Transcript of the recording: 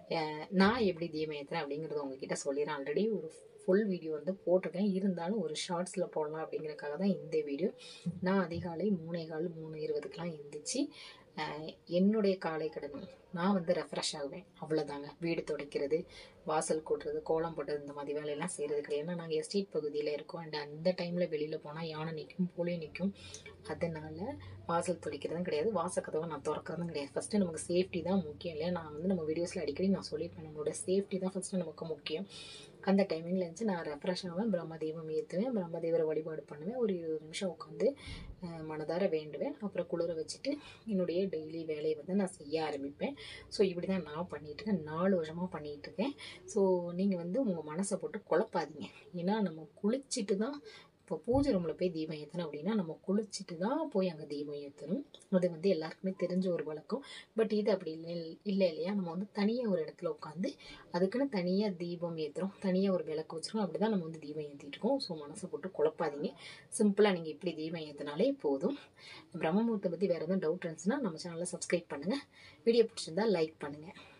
நான் எப்படி தீபம் ஏற்றுறேன் அப்படிங்கிறத உங்ககிட்ட சொல்லிடுறேன். ஆல்ரெடி ஒரு ஃபுல் வீடியோ வந்து போட்டிருக்கேன், இருந்தாலும் ஒரு ஷார்ட்ஸில் போடலாம் அப்படிங்கிறதுக்காக தான் இந்த வீடியோ. நான் அதிகாலை 3:15 3:20க்கெலாம் எழுந்திரிச்சு என்னுடைய காலை கடன் நான் வந்து ரெஃப்ரெஷ் ஆகுவேன். அவ்வளோதாங்க. வீடு துடைக்கிறது, வாசல் கூட்டுறது, கோலம் போட்டது, இந்த மாதிரி வேலையெல்லாம் செய்கிறது கிடையாது. ஏன்னா நாங்கள் எஸ்டேட் பகுதியில் இருக்கோம். அண்ட் அந்த டைமில் வெளியில் போனால் யானை நிற்கும், புலி நிற்கும். அதனால் வாசல் துடைக்கிறதும் கிடையாது, வாசக்கதவை நான் திறக்கிறதும் கிடையாது. ஃபஸ்ட்டு நமக்கு சேஃப்டி தான் முக்கியம் இல்லையா? நான் வந்து நம்ம வீடியோஸில் அடிக்கடி நான் சொல்லியிருப்பேன், நம்மளோட சேஃப்டி தான் ஃபஸ்ட்டு நமக்கு முக்கியம். அந்த டைமிங்கில் இருந்துச்சு நான் ரெஃப்ரெஷ் ஆவேன், பிரம்மதேவம் ஏற்றுவேன், பிரம்மதேவரை வழிபாடு பண்ணுவேன், ஒரு 20 நிமிஷம் உட்காந்து மனதார வேண்டுவேன். அப்புறம் குளிர வச்சுட்டு என்னுடைய டெய்லி வேலையை வந்து நான் செய்ய ஆரம்பிப்பேன். ஸோ இப்படி தான் நான் பண்ணிகிட்ருக்கேன், 4 வருஷமாக பண்ணிகிட்ருக்கேன். ஸோ நீங்கள் வந்து உங்கள் மனசை போட்டு குழப்பாதீங்க. ஏன்னா நம்ம குளிச்சுட்டு தான் இப்போ பூஜை ரூமில் போய் தீபம் ஏற்றணும் அப்படின்னா நம்ம குளிச்சுட்டு தான் போய் அங்கே தீபம் ஏற்றணும். அது வந்து எல்லாருக்குமே தெரிஞ்ச ஒரு வழக்கம். பட் இது அப்படி இல்லை இல்லையா? நம்ம வந்து தனியாக ஒரு இடத்துல உட்காந்து அதுக்குன்னு தனியாக தீபம் ஏற்றுறோம், தனியாக ஒரு விளக்கு வச்சுருக்கோம். அப்படி தான் நம்ம வந்து தீபம் ஏற்றிட்டு இருக்கோம். ஸோ மனசை போட்டு குழப்பாதீங்க. சிம்பிளாக நீங்கள் இப்படி தீபம் ஏற்றினாலே போதும். பிரம்ம முகூர்த்தத்தை பற்றி வேறு எதுவும் டவுட் இருந்துச்சுன்னா நம்ம சேனலை சப்ஸ்கிரைப் பண்ணுங்கள். வீடியோ பிடிச்சிருந்தா லைக் பண்ணுங்கள்.